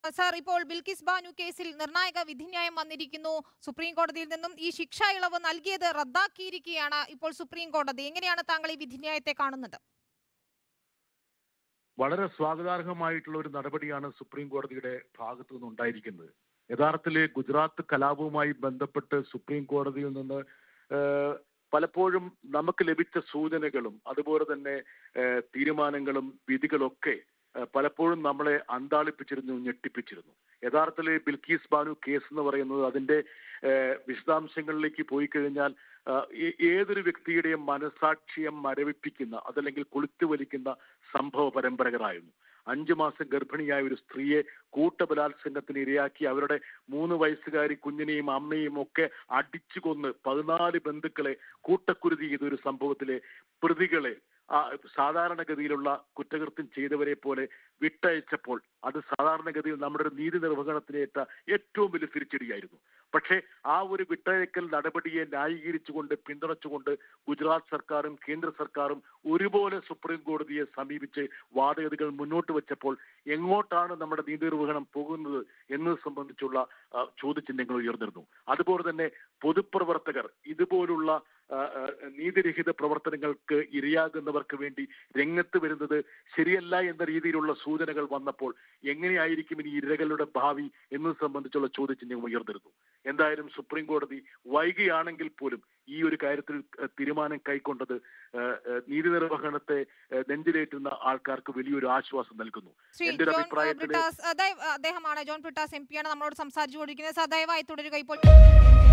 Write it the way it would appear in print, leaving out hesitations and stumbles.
Sir, ഇപ്പോൾ ബിൽക്കിസ് ബാനു കേസിൽ നിർണായക വിധിന്യായം വന്നിരിക്കുന്നു സുപ്രീം കോടതിയിൽ നിന്നും. ഈ ശിക്ഷാ ഇളവ് നൽകിയത് റദ്ദാക്കിയിരിക്കുകയാണ് ഇപ്പോൾ സുപ്രീം കോടതി. എങ്ങനെയാണ് താങ്കൾ ഈ വിധിന്യായത്തെ കാണുന്നത്? വളരെ സ്വാഗതാർഹമായിട്ടുള്ള ഒരു നടപടിയാണ് സുപ്രീം കോടതിയുടെ ഭാഗത്തു നിന്നുണ്ടായിരിക്കുന്നത്. യഥാർത്ഥത്തിൽ ഗുജറാത്ത് കലാപവുമായി ബന്ധപ്പെട്ട് സുപ്രീം കോടതിയിൽ നിന്ന് പലപ്പോഴും നമുക്ക് ലഭിച്ച സൂചനകളും അതുപോലെ തന്നെ തീരുമാനങ്ങളും വിധികളൊക്കെ പലപ്പോഴും നമ്മളെ അന്താളിപ്പിച്ചിരുന്നു, ഞെട്ടിപ്പിച്ചിരുന്നു. യഥാർത്ഥത്തിൽ ബിൽക്കീസ് ബാനു കേസ് എന്ന് പറയുന്നത് അതിന്റെ വിശദാംശങ്ങളിലേക്ക് പോയി കഴിഞ്ഞാൽ ഏതൊരു വ്യക്തിയുടെയും മനസാക്ഷിയെ മരവിപ്പിക്കുന്ന അതല്ലെങ്കിൽ കൊളുത്തു വലിക്കുന്ന സംഭവ പരമ്പരകളായിരുന്നു. 5 മാസം ഗർഭിണിയായ ഒരു സ്ത്രീയെ കൂട്ടബലാത്സംഗത്തിന് ഇരയാക്കി അവരുടെ 3 വയസ്സുകാരി കുഞ്ഞിനെയും അമ്മയും ഒക്കെ അടിച്ചു കൊന്ന് 14 ബന്ധുക്കളെ കൂട്ടക്കുരുതി ചെയ്ത ഒരു സംഭവത്തിലെ പ്രതികളെ സാധാരണഗതിയിലുള്ള കുറ്റകൃത്യം ചെയ്തവരെ പോലെ വിട്ടയച്ചപ്പോൾ അത് സാധാരണഗതിയിൽ നമ്മുടെ ഒരു നീതി നിർവഹണത്തിനേറ്റ ഏറ്റവും വലിയ തിരിച്ചടിയായിരുന്നു. പക്ഷേ ആ ഒരു വിട്ടയക്കൽ നടപടിയെ ന്യായീകരിച്ചുകൊണ്ട് പിന്തുണച്ചുകൊണ്ട് ഗുജറാത്ത് സർക്കാരും കേന്ദ്ര സർക്കാരും ഒരുപോലെ സുപ്രീം കോടതിയെ സമീപിച്ച് വാദഗതികൾ മുന്നോട്ട് വെച്ചപ്പോൾ എങ്ങോട്ടാണ് നമ്മുടെ നീതി നിർവഹണം പോകുന്നത് എന്നത് സംബന്ധിച്ചുള്ള ചോദ്യചിഹ്നങ്ങൾ ഉയർന്നിരുന്നു. അതുപോലെ തന്നെ പൊതുപ്രവർത്തകർ ഇതുപോലുള്ള നീതിരഹിത പ്രവർത്തനങ്ങൾക്ക് ഇരയാകുന്നവർക്ക് വേണ്ടി രംഗത്ത് വരുന്നത് ശരിയല്ല എന്ന രീതിയിലുള്ള സൂചനകൾ വന്നപ്പോൾ എങ്ങനെയായിരിക്കും ഇനി ഇരകളുടെ ഭാവി എന്നത് സംബന്ധിച്ചുള്ള ചോദ്യചിഹ്നം ഉയർന്നിരുന്നു. എന്തായാലും സുപ്രീം കോടതി വൈകിയാണെങ്കിൽ പോലും ഈ ഒരു കാര്യത്തിൽ തീരുമാനം കൈക്കൊണ്ടത് നീതി നിർവഹണത്തെ നെഞ്ചിലേറ്റുന്ന ആൾക്കാർക്ക് വലിയൊരു ആശ്വാസം നൽകുന്നു. എന്റെ ഒരു അഭിപ്രായത്തിൽ അദ്ദേഹമാണ് ജോൺ ബ്രിട്ടാസ് MP ആണ് നമ്മളോട് സംസാരിച്ചുകൊണ്ടിരിക്കുന്നത്. ദയവായി തുടരുക ഇപ്പോൾ.